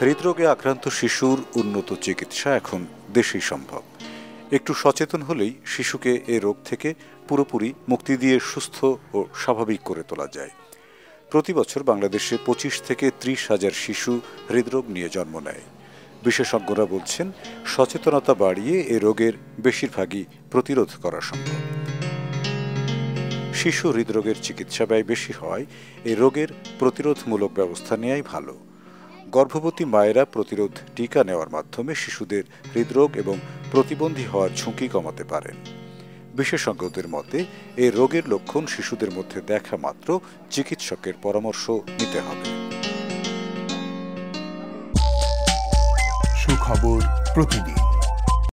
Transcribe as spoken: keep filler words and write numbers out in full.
হৃদরোগে আক্রান্ত শিশুর উন্নত চিকিৎসা এখন দেশেই সম্ভব। একটু সচেতন হলেই শিশুকে এ রোগ থেকে পুরোপুরি মুক্তি দিয়ে সুস্থ ও স্বাভাবিক করে তোলা যায়। প্রতি বছর বাংলাদেশে পঁচিশ থেকে ত্রিশ হাজার শিশু হৃদরোগ নিয়ে জন্ম নেয়। বিশেষজ্ঞরা বলছেন, সচেতনতা বাড়িয়ে এ রোগের বেশিরভাগই প্রতিরোধ করা সম্ভব। শিশু হৃদরোগের চিকিৎসা ব্যয় বেশি হয় এ রোগের প্রতিরোধমূলক ব্যবস্থা নেওয়াই ভালো। গর্ভবতী মায়েরা প্রতিরোধ টিকা নেওয়ার মাধ্যমে শিশুদের হৃদরোগ এবং প্রতিবন্ধী হওয়ার ঝুঁকি কমাতে পারেন। বিশেষজ্ঞদের মতে, এই রোগের লক্ষণ শিশুদের মধ্যে দেখা মাত্র চিকিৎসকের পরামর্শ নিতে হবে। সুখবর প্রতিদিন।